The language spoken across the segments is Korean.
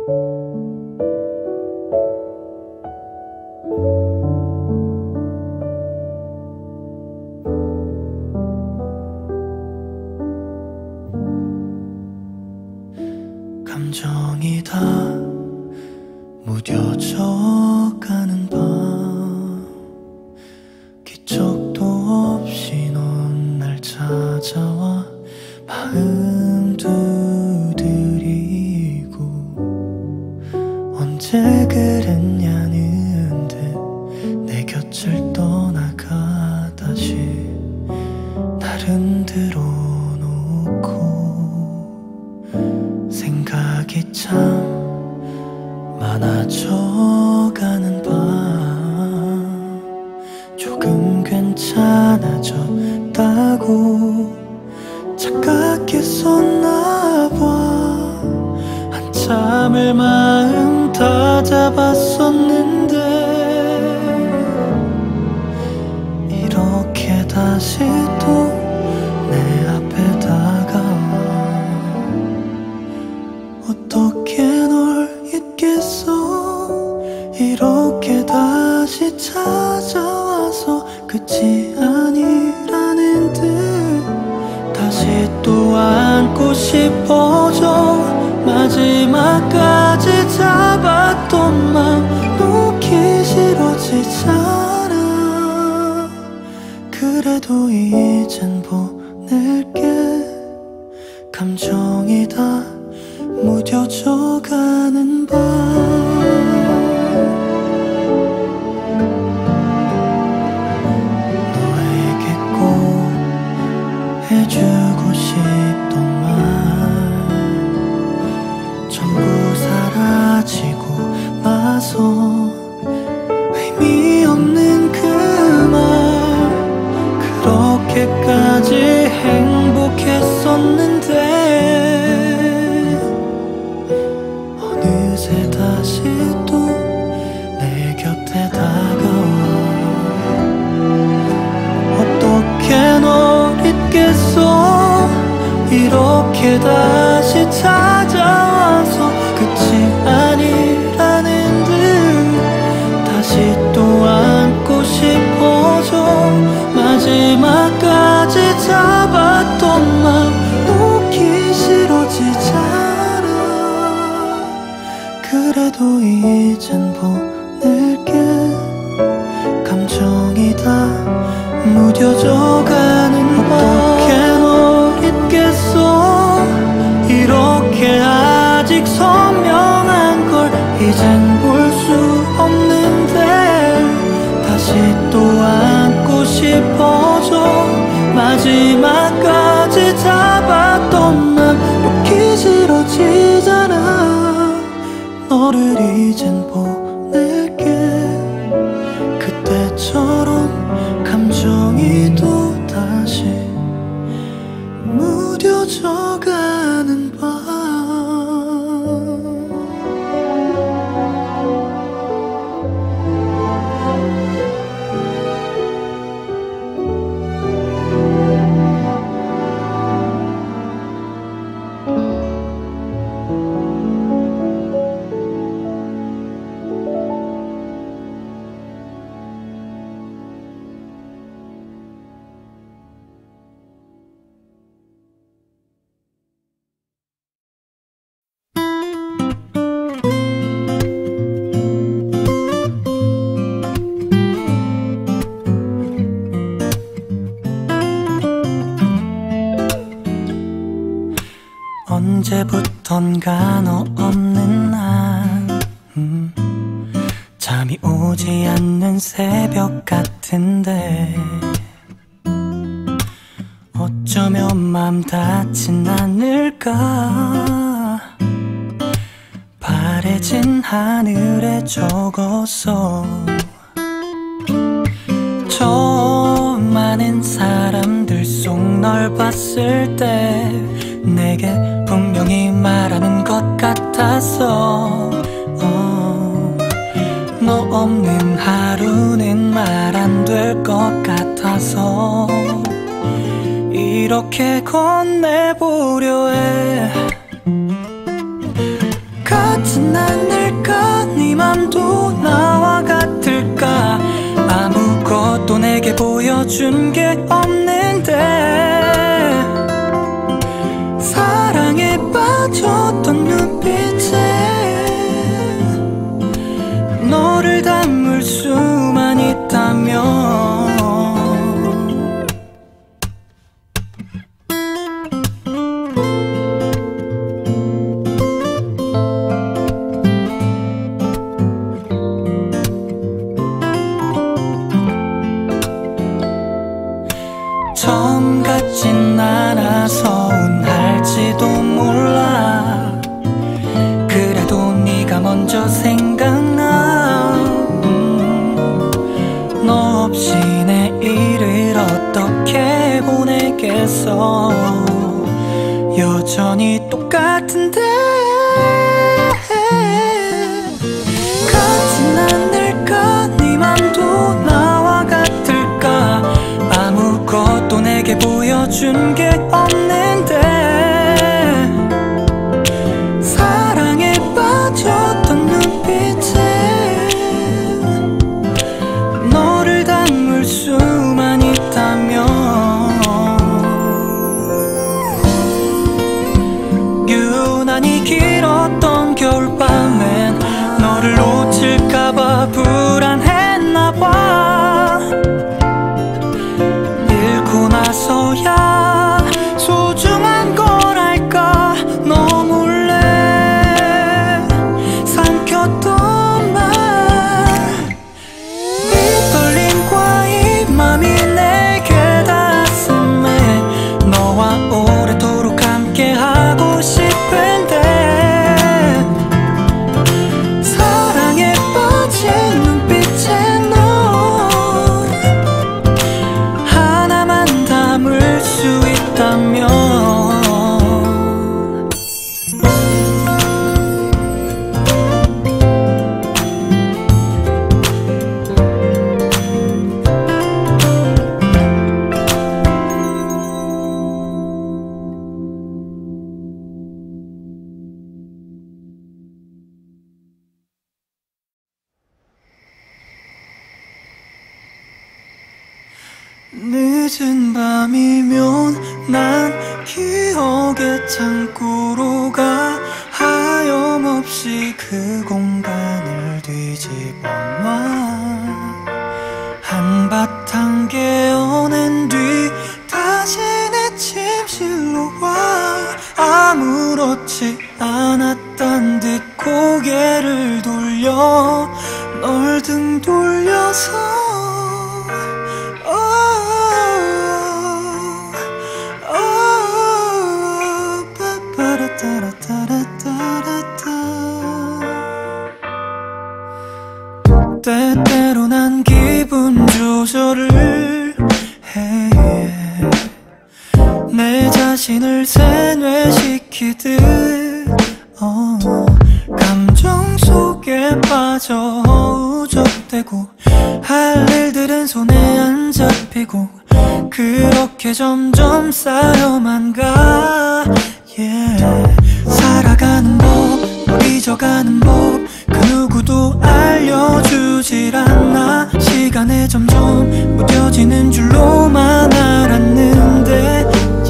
감정이 다 무뎌져 가는 밤, 기척도 없이 넌 날 찾아와 마음 두드리고, 언제 그랬냐는 듯 내 곁을 떠나가 다시 날 흔들어 놓고, 생각이 참 많아져가는 밤, 조금 괜찮아졌다고 착각했었나봐. 한참을 마음 다잡았었는데 이렇게 다시 또 내 앞에 다가와. 어떻게 널 잊겠어. 이렇게 다시 찾아와서 끝이 아니라는 듯 다시 또 안고 싶어져. 마지막까지 잡았던 맘 놓기 싫어지잖아. 그래도 이젠 보낼게. 감정이 다 무뎌져 가는 밤, 너에게 꼭 해주고 싶던 말 전부 사라지고 나서 의미 없는 그 말, 그렇게까지 행복했었는데 어느새 다시 또 내 곁에 다가와. 어떻게 널 잊겠어. 이렇게 다시 찾아와서 끝이 아니라는 듯 다시 또 안고 싶어져. 마지막까지 잡았던 맘 놓기 싫어지잖아. 그래도 이젠 보낼게. 감정이 다 무뎌져 가는 밤, 어떻게 널 잊겠어. 이렇게 아직 선명한 걸 이젠 볼 수 없는데 다시 또 안고 싶어져. 마지막까지 잡았던 맘 놓기 싫어지잖아. 너를 이젠 보낼게. 그때처럼 감정이 또 다시 무뎌져 가는 밤. 언제부턴가 너 없는 날, 잠이 오지 않는 새벽 같은데 어쩌면 맘 닿진 않을까. 파래진 하늘에 적었어. 저 많은 사람들 속 널 봤을 때 내게 분명히 말하는 것 같았어. 너 없는 하루는 말 안 될 것 같아서 이렇게 건네보려 해. 같진 않을까? 네 맘도 나와 같을까? 아무것도 내게 보여준 게 없는데 사랑에 빠졌던 눈빛에 너를 담을 수만 있다면 처음 같진 않아 서운할지도 몰라. 그래도 네가 먼저 생각나. 너 없이 내일을 어떻게 보내겠어. 여전히 똑같은데 같진 않을까? 네 맘도 나와 같을까? 아무것도 내게 보여준 게 없는데 사랑에 빠졌던 눈빛에 너를 담을 수만 있다면 유난히 길었던 겨울밤엔 너를 놓칠까봐 불안했나봐. 잃고 나서야 소중한 걸 알까. 너 몰래 삼켰던 말 이 떨림과 이 맘이 내게 닿았음에 너와 오래도록 함께하고 싶은데 사랑에 빠진 눈빛에 너 하나만 담을 수 있다면 늦은 밤이면 난 기억의 창고로 가. 하염없이 그 공간을 뒤집어놔. 한바탕 깨어낸 뒤 다시 내 침실로 와. 아무렇지 않았단 듯 고개를 돌려 널 등 돌려서 때때로 난 기분 조절을 해. 내 자신을 세뇌시키듯 감정 속에 빠져 우적대고 할 일들은 손에 안 잡히고 그렇게 점점 쌓여만 가. 살아가는 법, 널 잊어가는 법 그 누구도 알려주질 않아. 시간에 점점 무뎌지는 줄로만 알았는데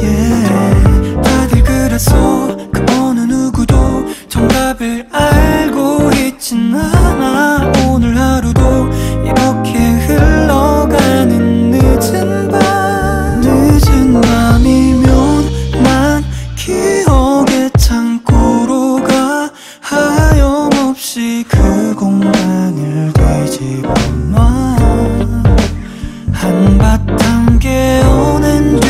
다들 그랬어. 그 어느 누구도 정답을 알고 있진 않아. 오늘 하루도 이렇게 흘러가는 늦은 밤. 늦은 밤이면 난 기억의 창고로 가. 하염없이 그 공간을 뒤집어놔. 한바탕 깨어낸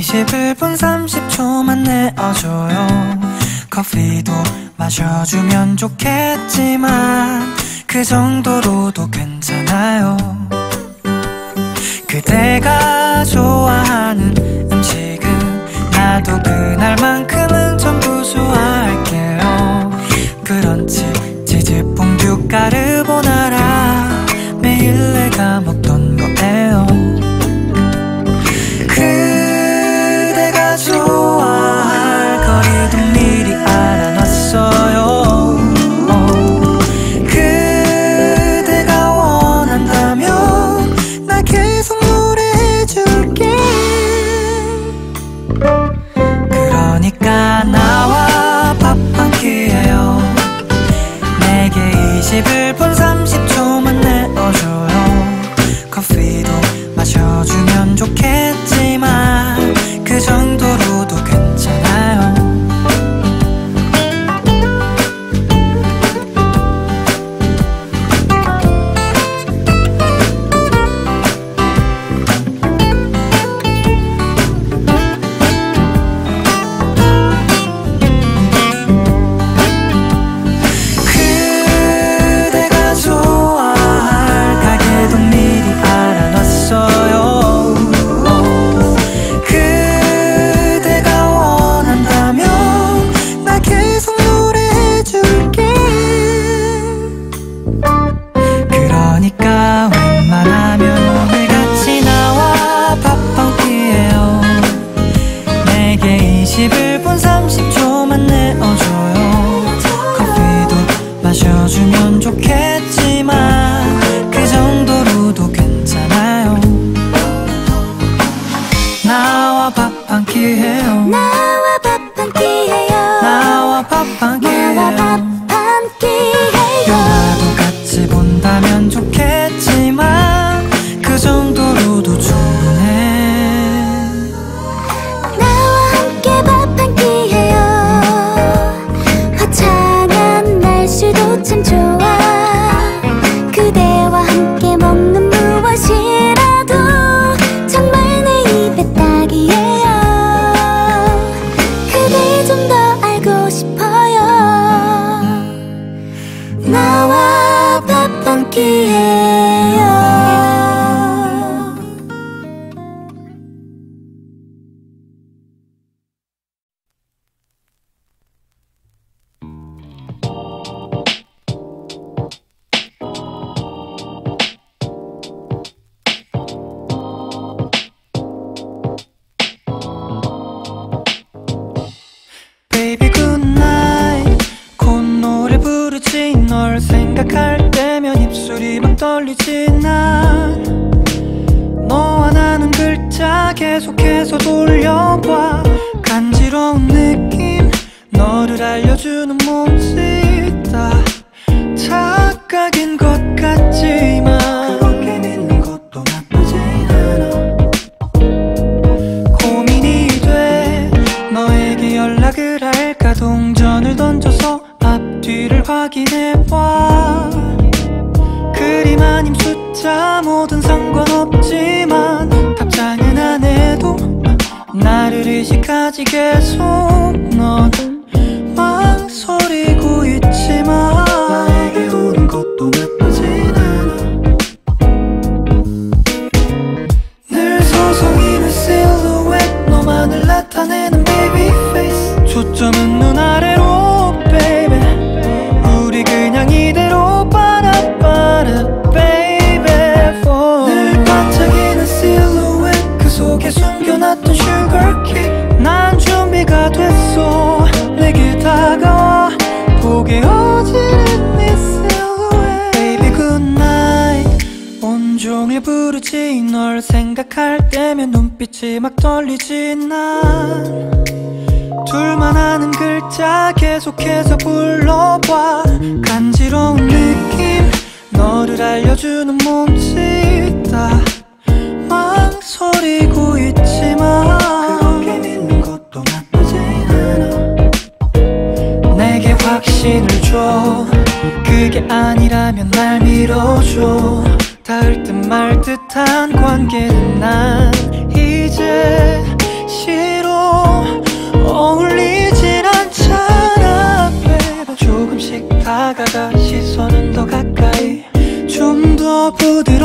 21분 30초만 내어줘요. 커피도 마셔주면 좋겠지만 그 정도로도 괜찮아요. 그대가 좋아하는 음식은 나도 그날만큼은 전부 좋아할게요. 브런치, 치즈, 퐁듀, 까르보나라 매일 내가 먹던 거예요. 그대가 좋아할 거리도 미리 알아놨어요. 그대가 원한다면 나 계속 노래해줄게. 그러니까 나와 밥 한 끼 해요. 내게 21분 30초만 내어줘요. 커피도 마셔주면 좋겠지만 그 정도로도 괜찮아요. 그대가 좋아할 가게도 미리 알아놨어요. 그대가 원한다면 나 계속 노래해줄게. 그러니까 웬만하면 오늘같이 나와 밥 한 끼 해요. 내게 21분 30초만 내어줘요. 커피도 마셔주면 좋겠지만 그 정도로도 괜찮아요. 나와 밥 한 끼 해요. 나와 밥 한 끼 해요. 나와 밥 한 끼 나와 밥 해요. 한 끼 해요. 영화도 같이 본다면 좋겠지만 그 정도로도 충분해. 나와 함께 밥 한 끼 해요. 화창한 날씨도 참 좋아. 그대와 함께 먹는 무엇이라도 정말 내 입에 딱이에요. 그대 좀 더 알고 싶어요. 나와 밥 한 끼 해요. Baby good night. 콧노래 부르지 널 생각할 때면 입술이 막 떨리지. 난 너와 나눈 글자 계속해서 돌려봐. 간지러운 느낌 너를 알려주는 몸짓 다 착각인 것 같지만 그렇게 믿는 것도 나쁘진 않아. 고민이 돼 너에게 연락을 할까. 동전을 던져서 앞뒤를 확인해봐. 그림 아님 숫자 뭐든 상관없지만 답장은 안 해도 나를 의식하지 계속. 넌 망설이고 있지만 나에게 오는 것도 나쁘진 않아. 늘 서성이는 silhouette 너만을 나타내는 baby face. 초점은 눈 아래로 baby. 우리 그냥 이대로 빠라빠라 baby for. 늘 반짝이는 silhouette 그 속에 숨겨놨던 sugar kick. 난 준비가 됐어. 내게 다가와 보게 어지른 네 silhouette. Baby good night. 온종일 부르지 널 생각할 때면 눈빛이 막 떨리지. 난 둘만 아는 글자 계속해서 불러봐. 간지러운 느낌 너를 알려주는 몸짓 다 망설이고 있지만 그렇게 믿는 것도 나쁘진 않아. 내게 확신을 줘. 그게 아니라면 날 밀어줘. 닿을 듯 말 듯한 관계는 난 이제 싫어.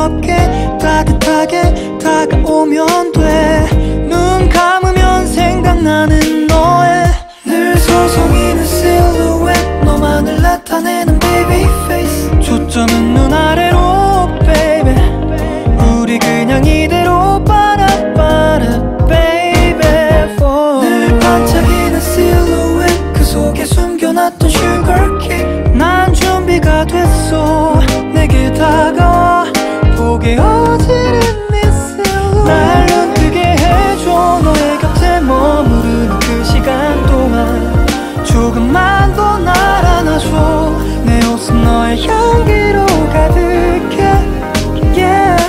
이렇게 따뜻하게 다가오면 돼. 눈 감으면 생각나는 너의 늘 서성이는 silhouette, 너만을 나타내는 baby face. 초점은 눈 아래로 baby, 우리 그냥 이대로 빠라빠라 baby for. 늘 반짝이는 silhouette, 그 속에 숨겨놨던 sugar cake. 난 준비가 됐어, 내게 다가와 보게 어지른 네 silhouette. 날 눈뜨게 해줘, 너의 곁에 머무르는 그 시간 동안 조금만 더 날 안아줘. 내 옷은 너의 향기로 가득해 yeah.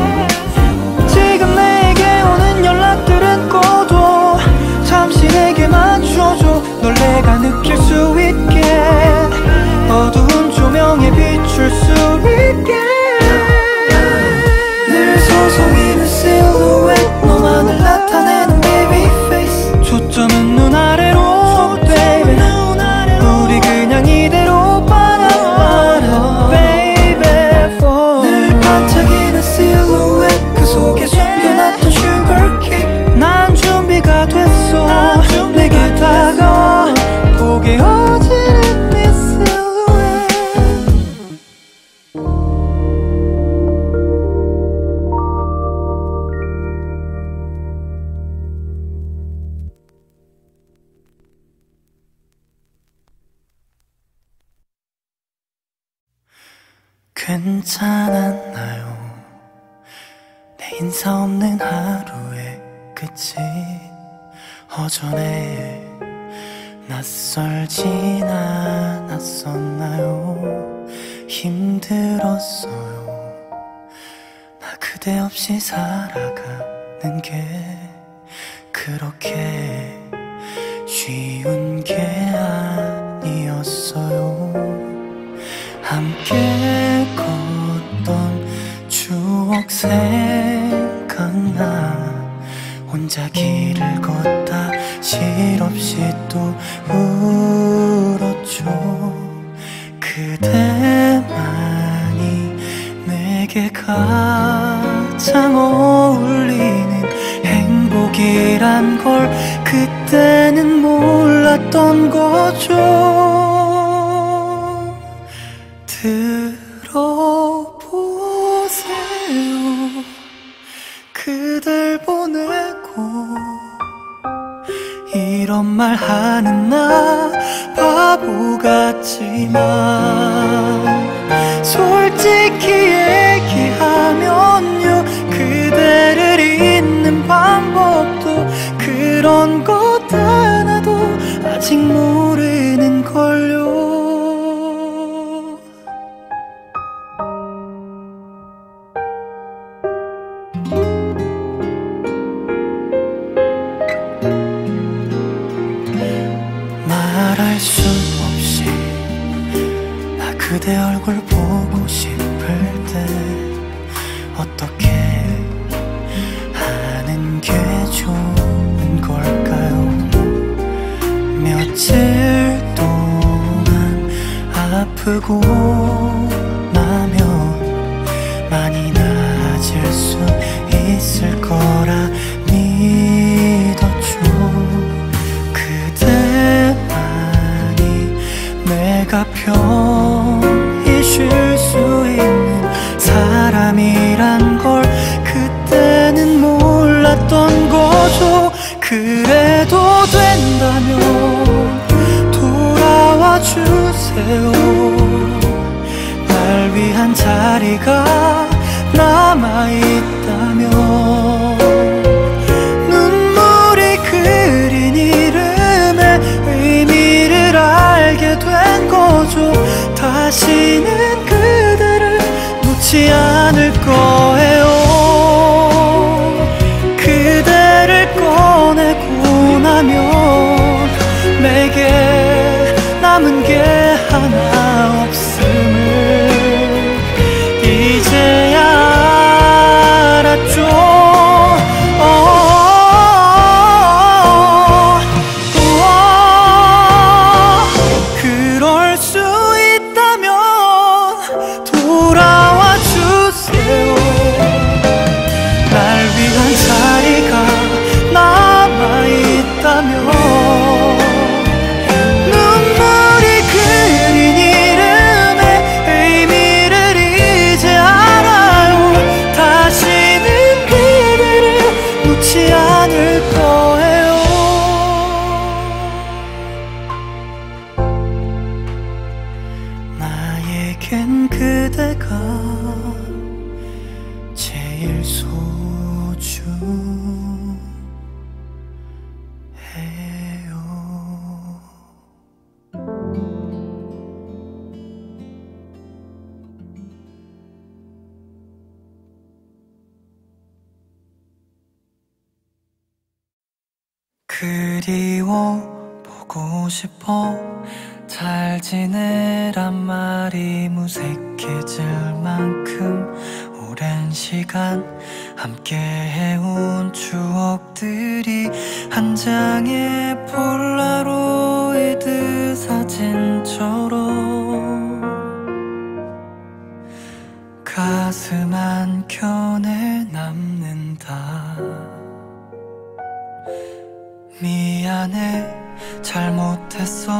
지금 내게 오는 연락들은 꺼둬, 잠시 내게 맞춰줘. 널 내가 느낄 수 있게, 어두운 조명에 비출 수 있게. 늘 서성이는 silhouette, 너만을 나타내는 baby face. 초점은 눈 아래로 baby, 우리 그냥 이대로 빠라빠라 baby for. 늘 반짝이는 silhouette, 그 속에 숨겨놨던 sugar cake. 난 준비가 됐어, 내게 다가와 보게 어지른 네 silhouette. 괜찮았나요? 내 인사 없는 하루의 끝이 허전해 낯설진 않았었나요? 힘들었어요. 나 그대 없이 살아가는 게 그렇게 쉬운 게 아니었어요. 함께 걷던 추억 생각나. 혼자 길을 걷다 실없이 또 울었죠. 그대만이 내게 가장 어울리는 행복이란 걸 그때는 몰랐던 거죠. 들어보세요. 그댈 보내고 이런 말 하는 나 바보 같지만 솔직히 얘기하면요, 그대를 잊는 방법도 그런 것 하나도 아직 모르는걸요. 말할 수 없이 나 그대 얼굴 보고 싶을 때 어떻게 하는 게 좋은 걸까요? 며칠 동안 아프고 나면 많이 나아질 수 있을 거라 믿었죠. 그대만이 내가 편히 쉴 수 있는 사람이란 걸 그때는 몰랐던 거죠. 그래도 된다면 돌아와 주세요. 날 위한 자리가 남아있다면 눈물이 그린 이름의 의미를 알게 된 거죠. 다시는 그대를 놓지 않을 거예요. 그대를 꺼내고 나면 내게 남은 게 하나 없음을 이제야 알았죠. 그럴 수 있다면 돌아와 주세요. 있다면 눈물이 그린 이름의 의미를 이제 알아요. 다시는 그대를 놓지 않을 거예요. 나에겐 그대가 제일 소중해요. 그리워 보고 싶어 잘 지내란 말이 무색해질 만큼 오랜 시간 함께 해온 추억들이 한 장의 폴라로이드 사진처럼 가슴 한켠에 남는다. 미안해 잘못했어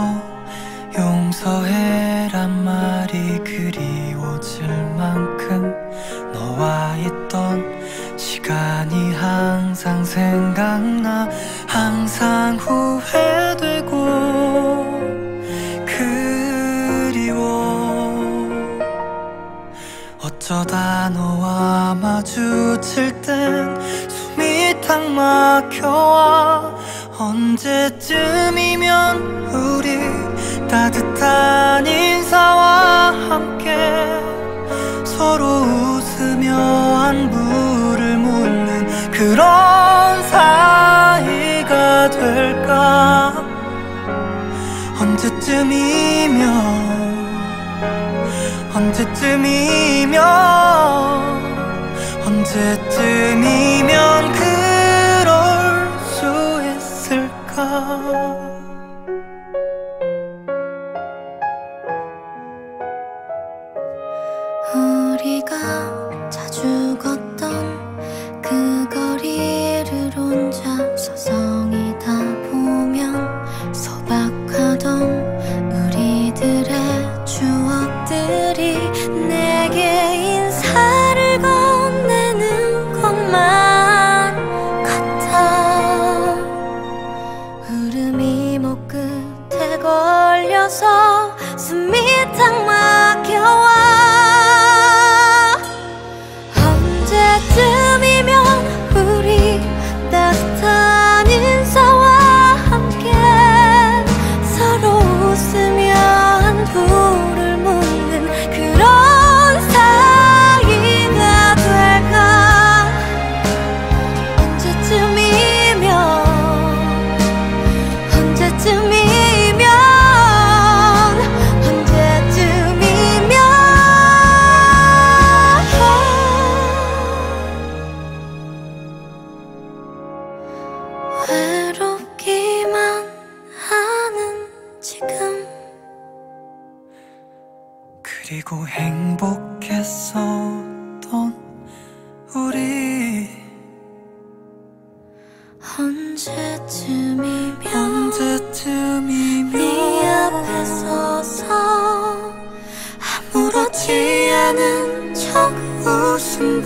용서해란 말이 그리워질 만큼 너와 있던 시간이 항상 생각나. 항상 후회되고 그리워. 어쩌다 너와 마주칠 땐 숨이 탁 막혀와. 언제쯤이면 우리 따뜻한 인사와 함께 서로 웃으며 안부를 묻는 그런 사이가 될까. 언제쯤이면 그럴 수 있을까. 우리가 자주 걷던 그 거리를 혼자 서성이다 보면 소박하던 우리들의 추억들이 내게 인사를 건네는 것만 같아. 흐름이 목 끝에 걸려서 숨이 탁 막혀와. 언제쯤이면 우리 따뜻한 인사와 함께 서로 웃으며 안부를 묻는 그런 사이가 될까. 외롭기만 하는 지금. 그리고 행복했었던 우리. 언제쯤이면 네 앞에 서서 아무렇지 않은 척 웃음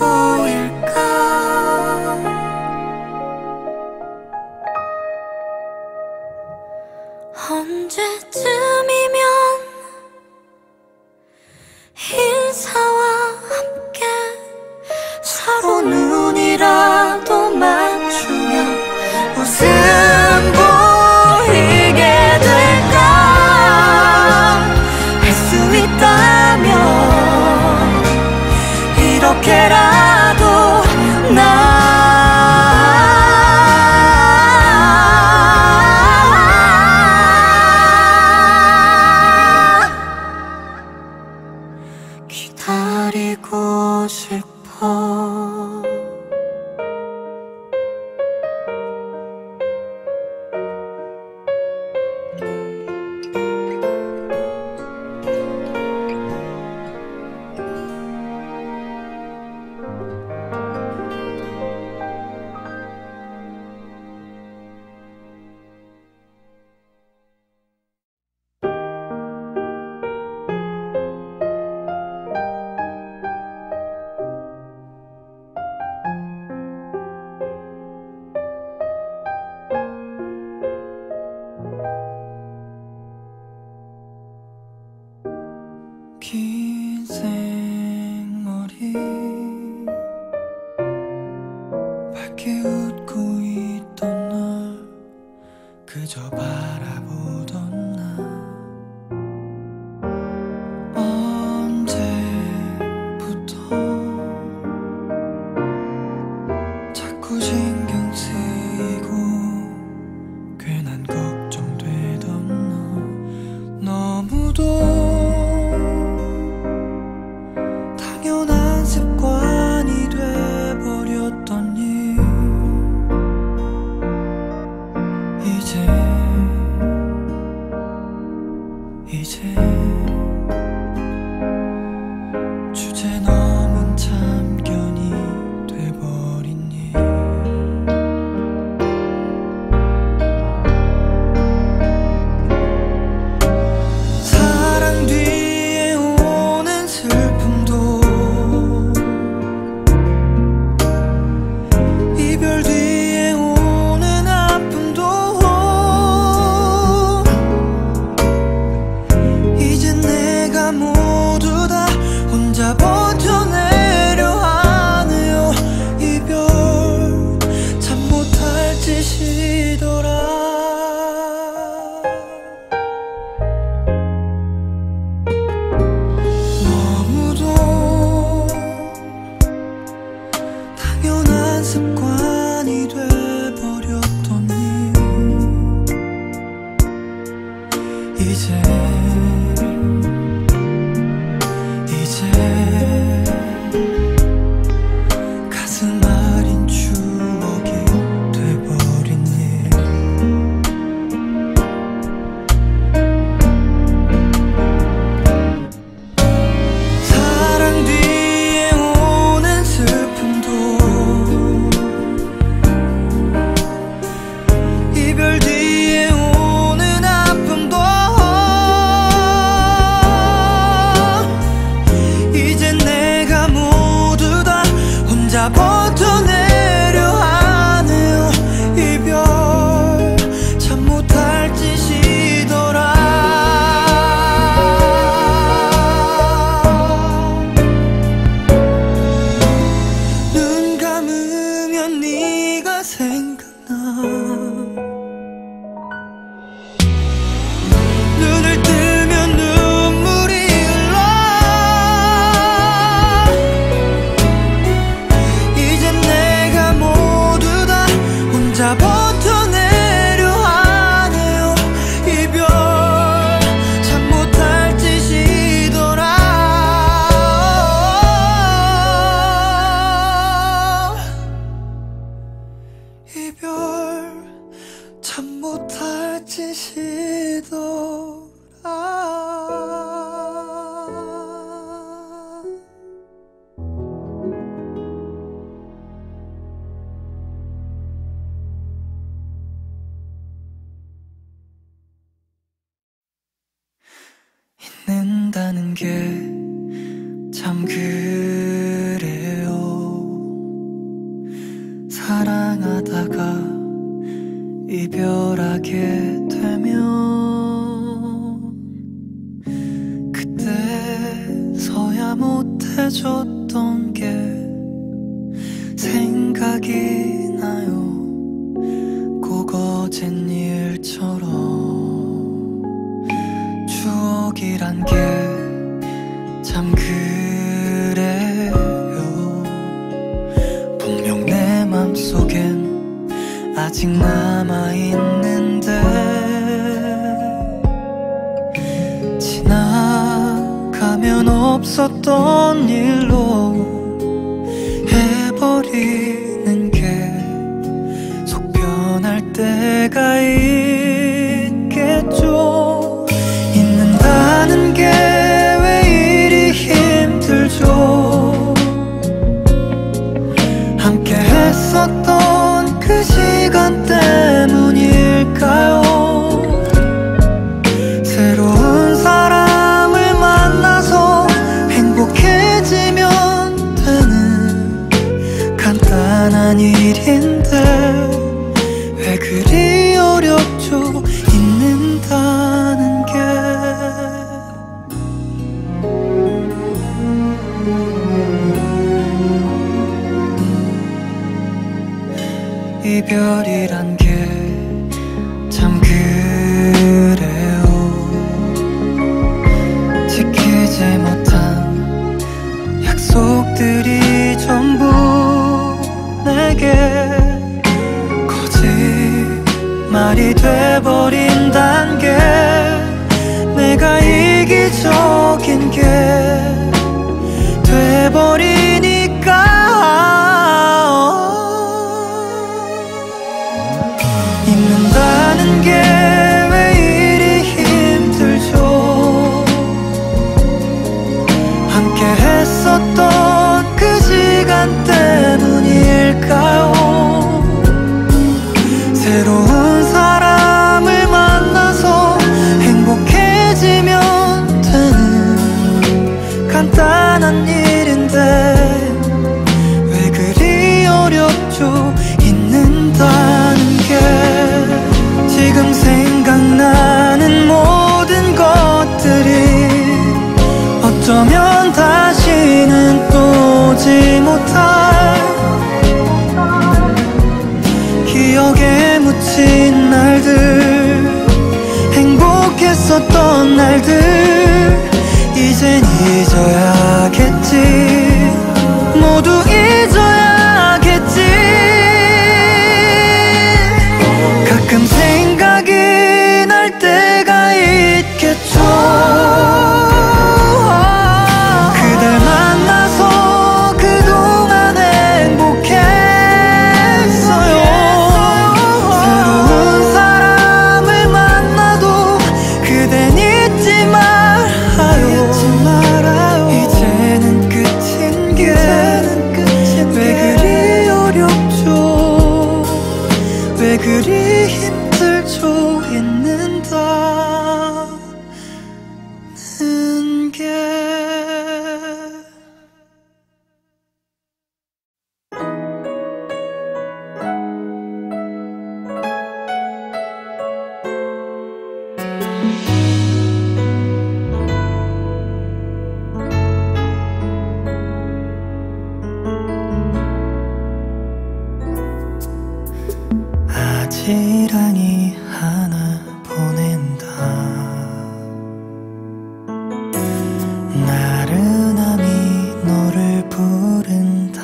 보일까. 언제쯤이면 인사와 함께 서로 눈이라도 맞추면 웃음 보이게 될까. 할 수 있다면 이렇게라도 그저 바라보던 나 언제부터 자꾸 신경 쓰이고 괜한 걱정되던 너 너무도 당연한 습관이 돼버렸더니 이제 주제 넘은 참견이 돼버린 일 사랑 뒤에 오는 슬픔도 이별 뒤에 오는 아픔도 이젠 내가 모두 다 혼자 버텨내려 하네요. 이별 참 못할 짓이더라. 너무도 당연한 습관이 돼버렸더니 이제 가슴 아린 추억이 돼버린 일 사랑 뒤에 오는 슬픔도 이별 뒤에 오는 아픔도 이젠 내가 모두 다 혼자 버텨내려 하네요. 이별 참 못할 짓이더라. 눈 감으면 네가 생각나. 눈을 뜨면 눈물이 흘러. 이젠 내가 모두 다 혼자 버텨내려 하네요. 이별 참 못할 짓이더라. 이별 참 못할 짓이더라. 잊는다는 게 참 그래요. 사랑하다가 이별하게 되면 그때서야 못해줬던 게 생각이 나요. 꼭 어젠 일처럼 추억이란 게 참 그래요. 분명 내 맘속엔 아직 남아있는데 지나가면 없었던 일로 해버리는 게 속 편할 때가 있겠죠. 잊는다는 게 왜 이리 힘들죠. 함께 했었던 그 시간 때문일까요. 새로운 사람을 만나서 행복해지면 돼버린단 게 내가 이기적인 게 돼버리니까 잊는다는 게 왜 이리 힘들죠. 함께 했었던 그 시간 때문일까요. 새로운 사람을 만나서 행복해지면 되는 간단한 일인데 왜 그리 어렵죠. 잊는다는 게 지금 생각나는 모든 것들이 어쩌면 다시는 또 오지 못할 기억에 묻힌 날들, 행복했었던 날들 이젠 잊어야겠지. 모두 잊어야겠지. 가끔 생각이 날 때가 있겠죠. 그댈 만나서 그동안 행복했어요. 새로운 사람을 만나도 그댄 잊지 말아요. 이제는 끝인 게 왜 그리 어렵죠. 왜 그리 힘들죠. 잊는다는 게 아지랑이 하나 보낸다. 나른함이 너를 부른다.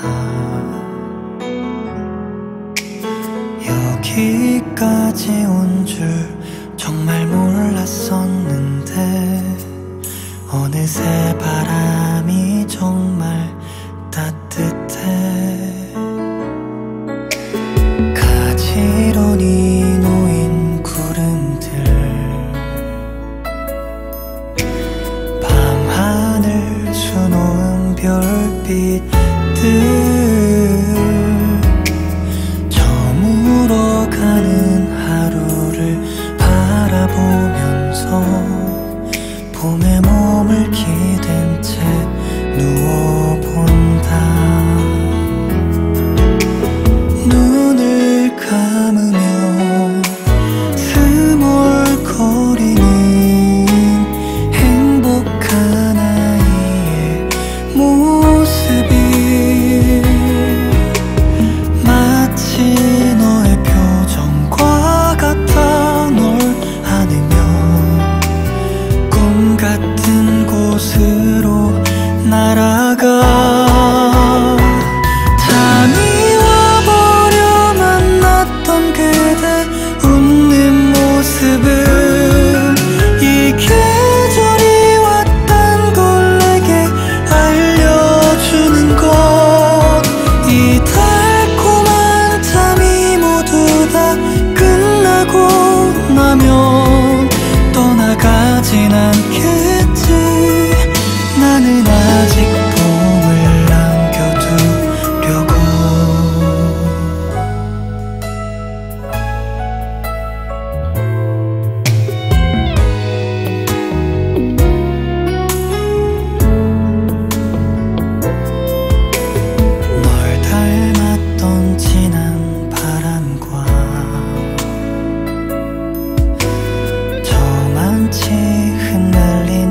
여기까지 온 줄 정말 몰랐었는데 어느새 바람이 정말 따뜻해. 가지런히 놓인 구름들, 밤하늘 수놓은 별빛들, 저물어가는 하루를 바라보면서 봄에 몸을 기댄 채 누워본다. 눈을 감으면 스멀거리는 행복한 아이의 모습이 마치 너의 표정과 같아. 널 안으면 꿈 같은 곳으로 날아가. 모습은 이 계절이 왔단 걸 내게 알려주는 것. 이 달콤한 잠이 모두 다 끝나고 나면 떠나가진 않겠지. 나는 아직 봄을 남겨두려고. 저만치 흩날린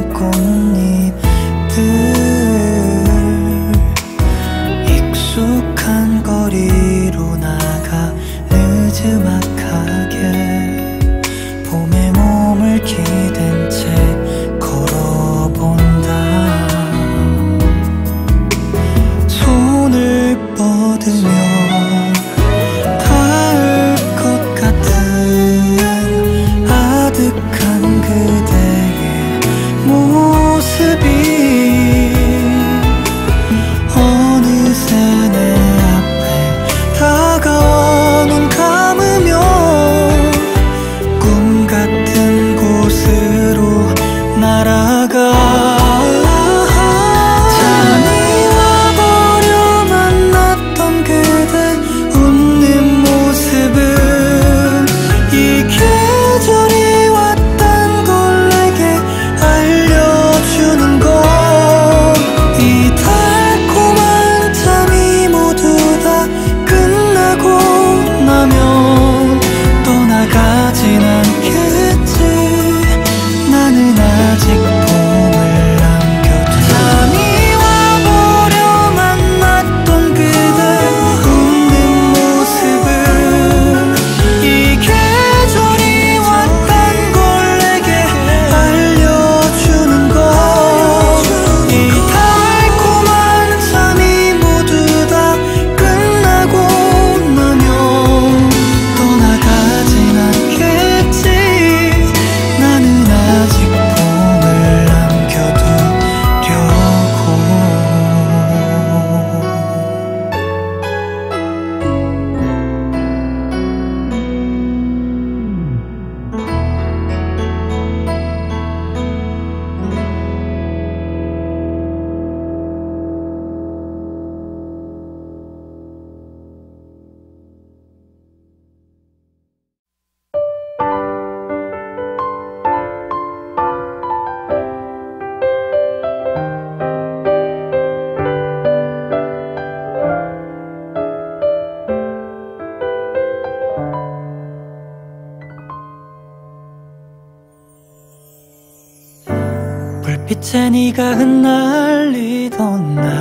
빛에 네가 흩날리던 날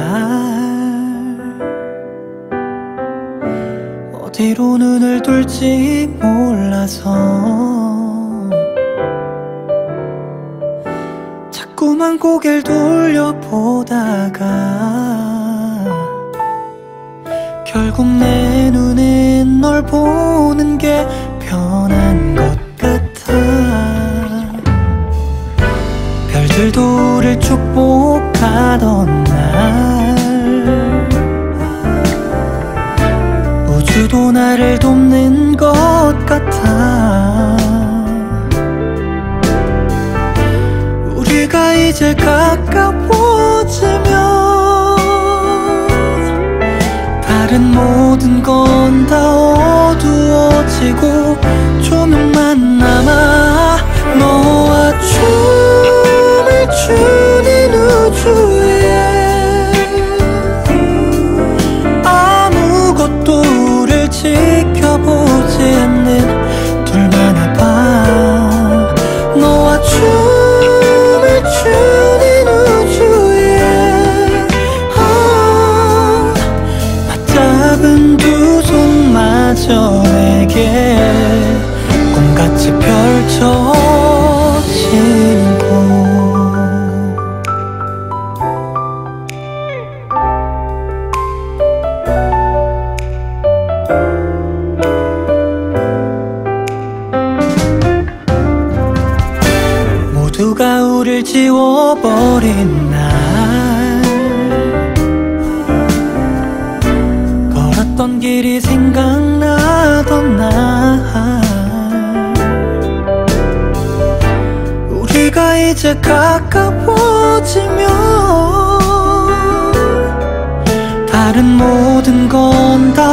어디로 눈을 둘지 몰라서 자꾸만 고개를 돌려보다가 결국 내 눈엔 널 보는 게 편한 것 같아. 별들도 우릴 축복하던 날 우주도 나를 돕는 것 같아. 우리가 이제 가까워지면 다른 모든 건 다 어두워지고 조명만 남아 너와 춤을 추는 우주에 아무것도 우릴 지켜보지 않는 둘만의 밤. 너와 춤을 추는 우주에 맞잡은 두 손마저 내게 꿈같이 펼쳐지는 곳. 모두가 우릴 지워버린 날 걸었던 길이 생각나던 날 우리가 이제 가까워지면 다른 모든 건 다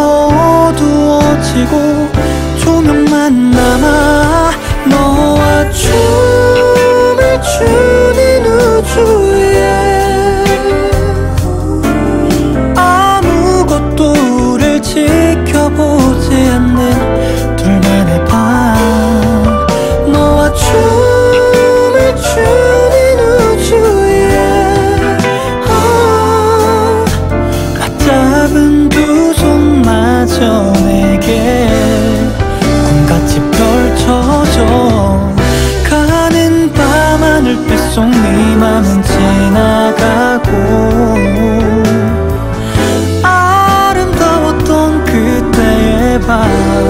어두워지고 조명만 남아 너와 춤을 추는 우주에 아무것도 우릴 지켜보지 않는 둘만의 밤. 너와 춤을 추는 우주에 맞잡은 두 손마저 내게 꿈같이 펼쳐져 가는 밤하늘빛 속 네 맘은 지나가고 아름다웠던 그때의 밤.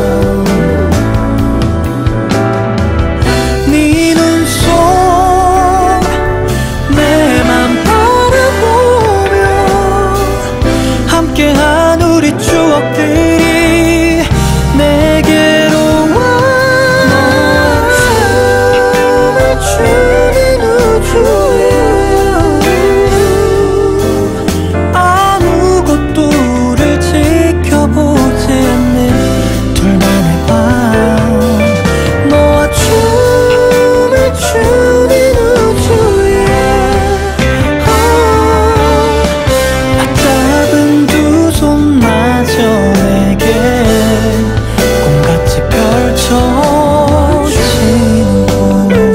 네 눈 속 내 맘 바라보며 함께한 우리 추억들이 내게로 와. 춤을 추는 우주에 아무것도 우릴 지켜보지 않는 둘만의 밤. 너와 춤을 추는 우주에 맞잡은 두 손마저 내게 꿈같이 펼쳐지는 곳.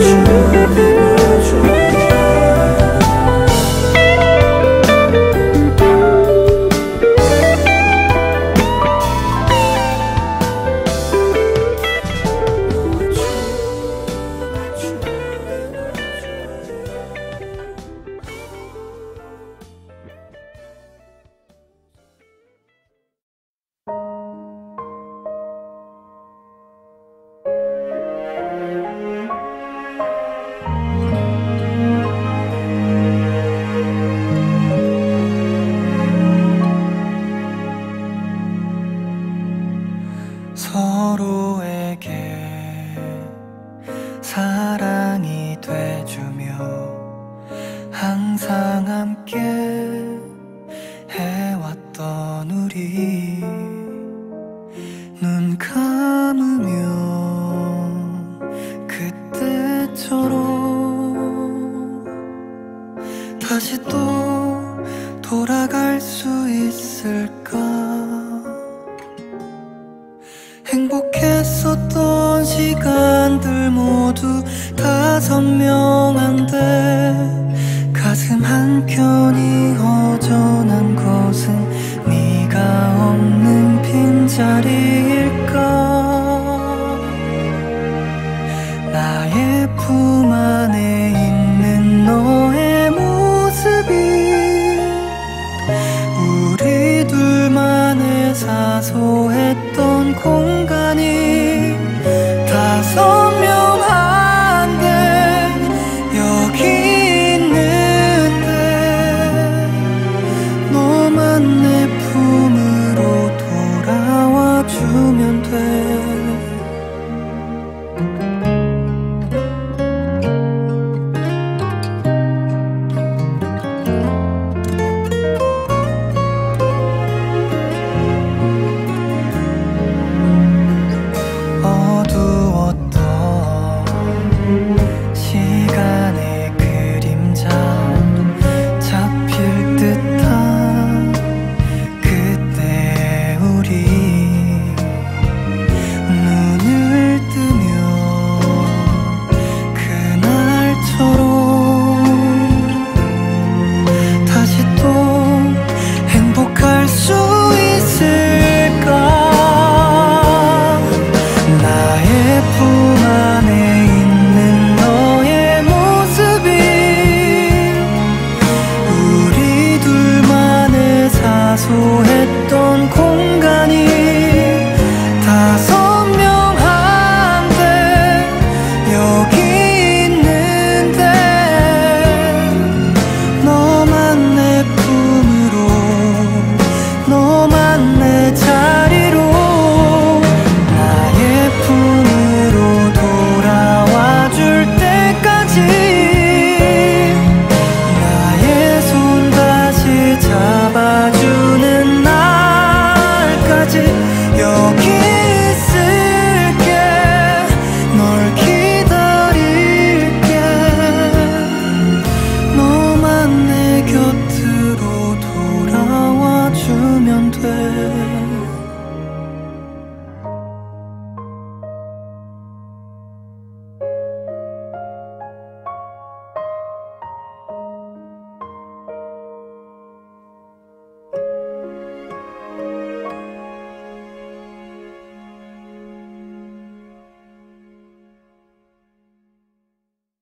서로에게 사랑이 돼주며 항상 함께 해왔던 우리 눈 감으면 그때처럼 다시 또 돌아갈 수 있을까. 행복했었던 시간들 모두 다 선명한데 가슴 한켠이 허전한 곳은 네가 없는 빈자리일까. 나의 품 안에 있는 너의 모습이 우리 둘만의 사소했던 공간이 다 선명한데 여기 있는데 너만 내 품으로 돌아와 주면 돼. 시간의 그림자 잡힐 듯한 그때 우리 눈을 뜨면 그날처럼 다시 또 행복할 수 있을까. 나의 품 안에 사소했던 공간이 다 선명한데 여기 있는데 너만 내 품으로 너만 내 자리로 나의 품으로 돌아와 줄 때까지 나의 손 다시 잡아주는 날까지 여기 있을게. 널 기다릴게. 너만 내 곁으로 돌아와 주면 돼.